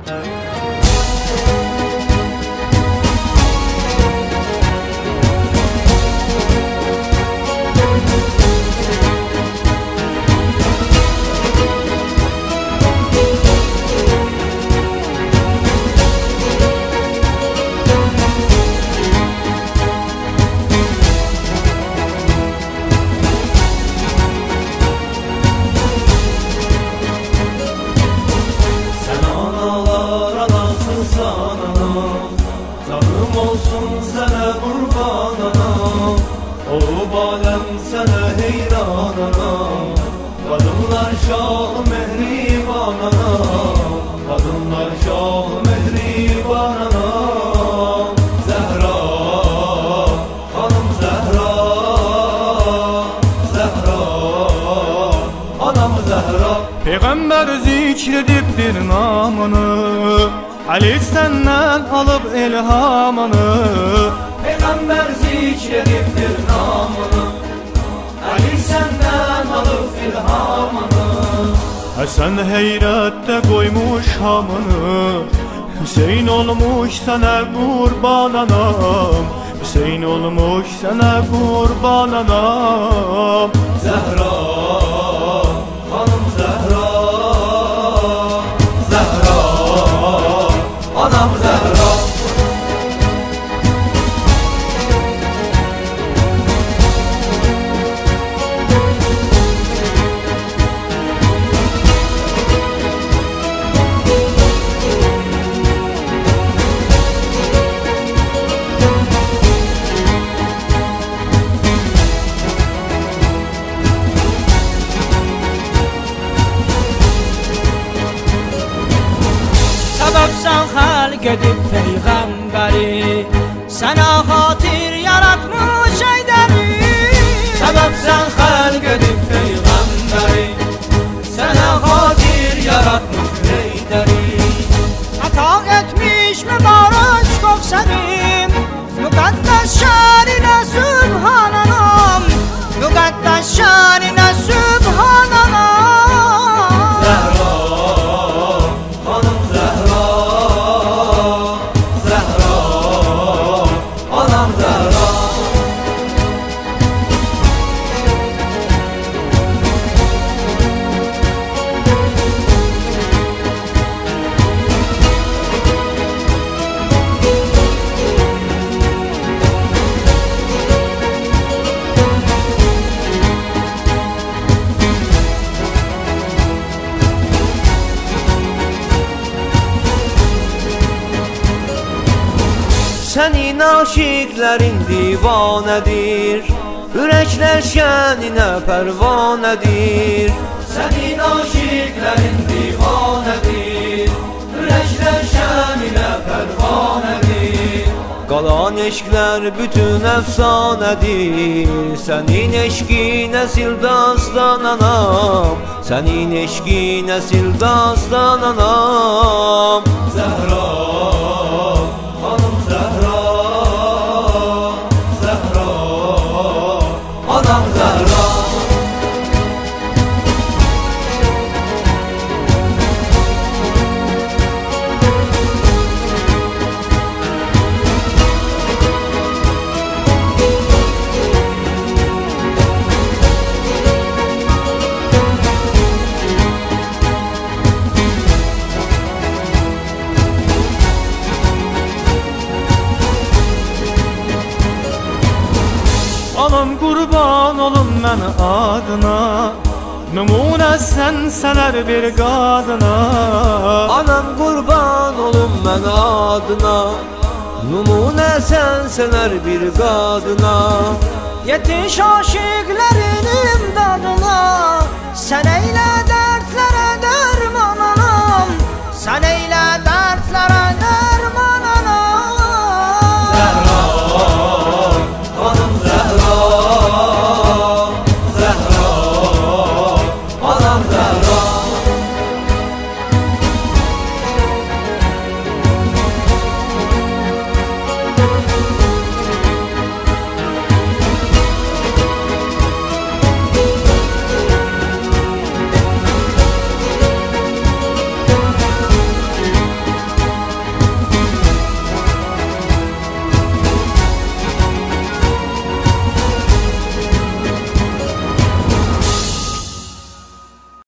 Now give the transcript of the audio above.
Olup alem sana heyran anam, kadınlar şah mehriban anam, kadınlar şah mehriban anam. Zehra, hanım Zehra, Zehra, anam Zehra. Peygamber zikredipdir namını, Ali senden alıp ilhamını. Peygamber zikredipdir namını, Ali senden alıp ilhamını. Hasan heyrette koymuş hamını, Hüseyin olmuş sana kurban anam, Hüseyin olmuş sana kurban anam. Zehra, hanım Zehra, Zehra, anam Zehra. Sebepsen halk edip peygamberi, sana hatir yaratmış Heyderi. Sebepsen halk edip peygamberi, sana hatir yaratmış Heyderi. Hata etmiş mübarek Kevser'im, mukaddes şanine Sübhanallah, mukaddes şanine Sübhanallah. Zehra, hanım Zehra, Zehra, anam Zehra. Senin aşıkların divanedir, yürekler şenine pervanedir. Senin aşıkların divanedir, yürekler şenine pervanedir. Kalan eşkler bütün efsanedir, senin eşkin nesil dastan anam, senin eşkin nesil dastan anam. Zehra, hanım Zehra, Zehra, anam Zehra. Anam kurban olun ben adına, numune sen sener bir kadına. Anam kurban olun ben adına, numune sen sener bir kadına. Yetiş aşıkların imdadına, sen eyle dertlere derman.